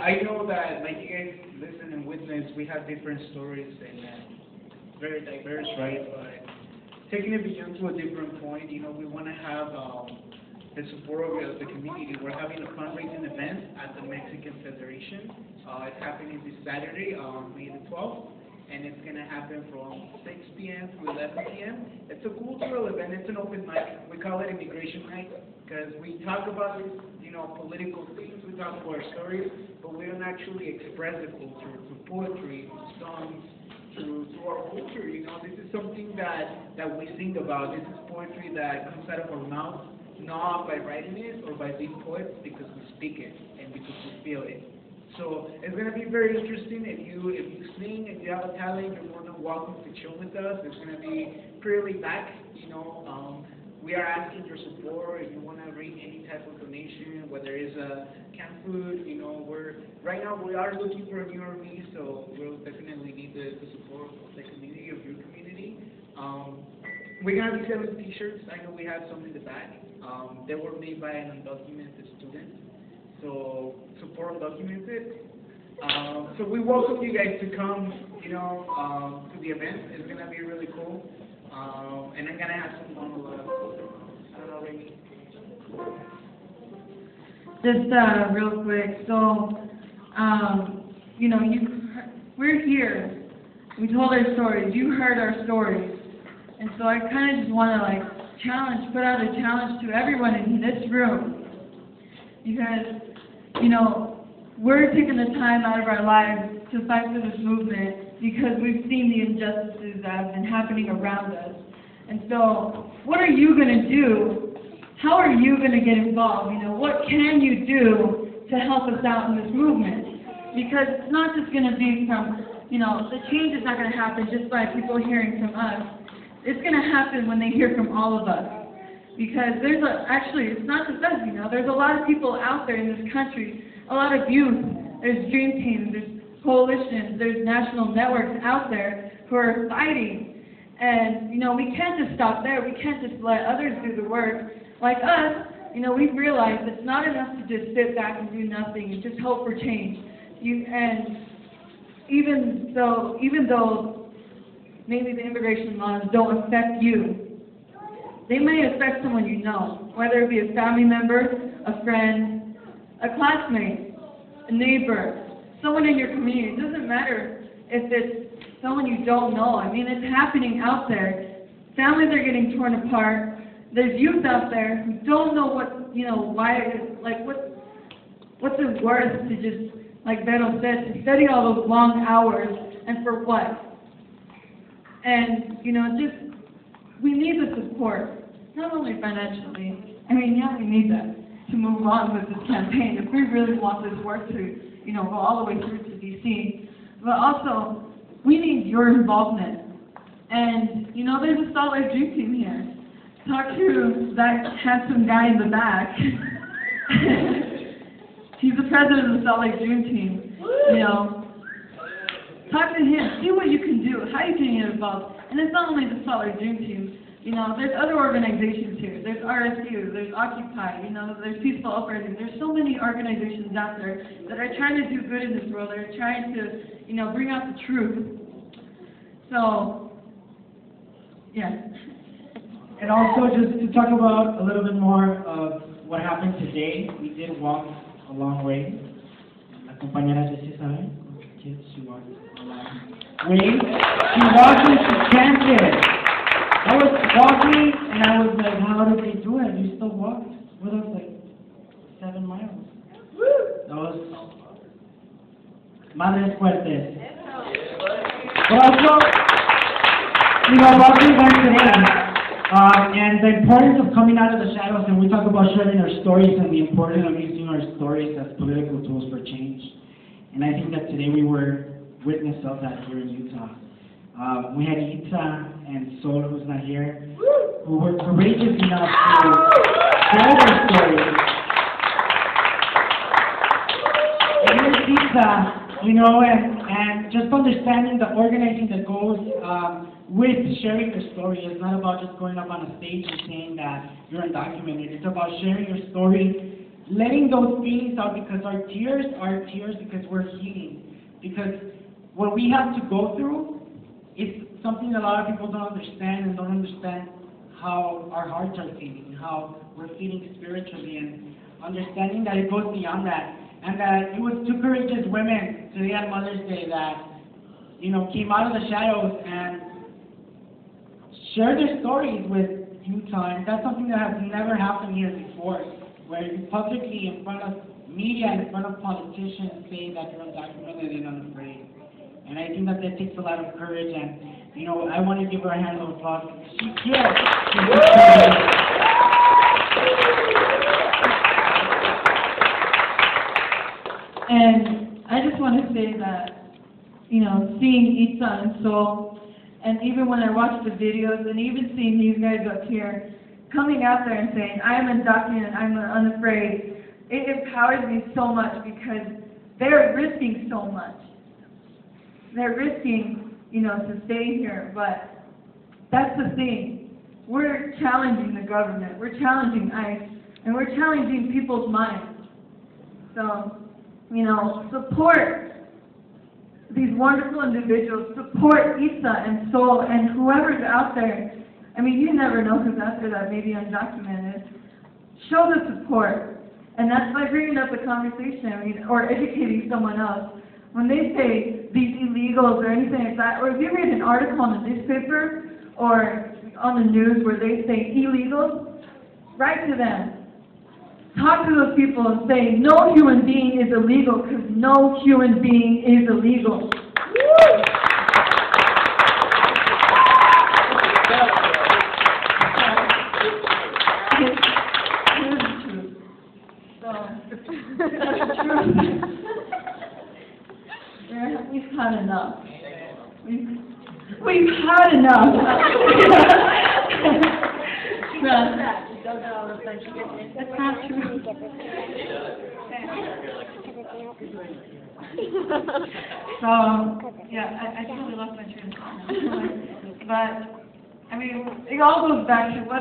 I know that, like you guys listen and witness, we have different stories and very diverse, right? But taking it beyond to a different point, we want to have the support of the community. We're having a fundraising event at the Mexican Federation. It's happening this Saturday, May the 12th. And it's going to happen from 6 p.m. to 11 p.m. It's a cultural event. It's an open mic. We call it Immigration Night because we talk about, political things. We talk about our stories, but we don't actually express the culture through poetry, songs, through our culture. This is something that we think about. This is poetry that comes out of our mouth, not by writing it or by being poets, because we speak it and because we feel it. So it's going to be very interesting. If you sing and you have a talent, you're more than welcome to chill with us. It's going to be pretty laid back. We are asking your support. If you want to bring any type of donation, whether it's canned food, right now we are looking for a new army, so we'll definitely need the support of the community, of your community. We're going to be selling T-shirts. I know we have some in the back. They were made by an undocumented student. So support undocumented. So we welcome you guys to come, to the event. It's going to be really cool. And I'm going to have some monologues. I don't know, Remy. Just real quick. So, we're here. We told our stories. You heard our stories. And so I kind of just want to put out a challenge to everyone in this room. Because, we're taking the time out of our lives to fight for this movement because we've seen the injustices that have been happening around us. And so, what are you going to do? How are you going to get involved? What can you do to help us out in this movement? Because it's not just going to be from, the change is not going to happen just by people hearing from us. It's going to happen when they hear from all of us. Because it's not just us, there's a lot of people out there in this country, a lot of youth, there's dream teams, there's coalitions, there's national networks out there who are fighting. And, we can't just stop there. We can't just let others do the work. Like us, we've realized it's not enough to just sit back and do nothing and just hope for change. And even though maybe the immigration laws don't affect you, they may affect someone you know, whether it be a family member, a friend, a classmate, a neighbor, someone in your community. It doesn't matter if it's someone you don't know. It's happening out there. Families are getting torn apart. There's youth out there who don't know what's it worth to just, like Beto said, to study all those long hours, and for what? And, we need the support, not only financially. We need that to move on with this campaign if we really want this work to, go all the way through to D.C. But also, we need your involvement. And, there's a Salt Lake Dream Team here. Talk to that handsome guy in the back. He's the president of the Salt Lake Dream Team. Talk to him. See what you can do. How you can get involved. And it's not only the Salt Lake Dream Team. There's other organizations here. There's RSU. There's Occupy. There's Peaceful Uprising. There's so many organizations out there that are trying to do good in this world. They're trying to, bring out the truth. So, yeah. And also, just to talk about a little bit more of what happened today, we did walk a long way. La compañera Jessie sabe, she walked a long way. She walked and she chanted. I was walking and I was like, how did they do it? You still walked with us 7 miles. That was Madres Fuertes. But also, what we went today. And the importance of coming out of the shadows, and we talk about sharing our stories and the importance of using our stories as political tools for change. And I think that today we were witness of that here in Utah. We had Itza and Sol, who's not here, who were courageous enough to share their stories. And here's Itza, and just understanding the organizing that goes with sharing your story. It's not about just going up on a stage and saying that you're undocumented. It's about sharing your story letting those feelings out, because our tears are tears because we're healing. Because what we have to go through is something a lot of people don't understand, and don't understand how our hearts are feeling, how we're feeling spiritually, and understanding that it goes beyond that. And that it was two courageous women today on Mother's Day that, came out of the shadows and shared their stories with Utah. And that's something that has never happened here before, where you publicly, in front of media, in front of politicians, say that you're undocumented and unafraid. And I think that takes a lot of courage, and, I want to give her a hand of applause. She's here. And I just want to say that, seeing Isa and Soul, and even when I watch the videos, and even seeing these guys up here, coming out there and saying, I am undocumented, I'm unafraid, it empowers me so much, because they're risking so much. They're risking, to stay here, but that's the thing. We're challenging the government, we're challenging ICE, and we're challenging people's minds. So, support these wonderful individuals, support Isa and Soul and whoever's out there. I mean, you never know who's out there that may be undocumented. Show the support. And that's by bringing up the conversation, or educating someone else. When they say these illegals or anything like that, or if you read an article in the newspaper or on the news where they say illegals, write to them. Talk to those people and say, no human being is illegal, because no human being is illegal. Here's the truth. So, that's the truth. We've had enough. We've had enough. That's not true. So, yeah, I totally lost my train of thought now. But, I mean, it all goes back to what